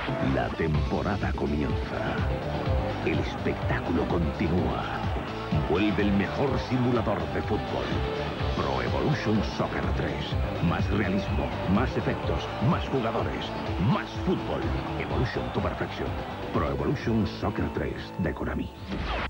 La temporada comienza. El espectáculo continúa. Vuelve el mejor simulador de fútbol. Pro Evolution Soccer 3. Más realismo, más efectos, más jugadores, más fútbol. Evolution to perfection. Pro Evolution Soccer 3 de Konami.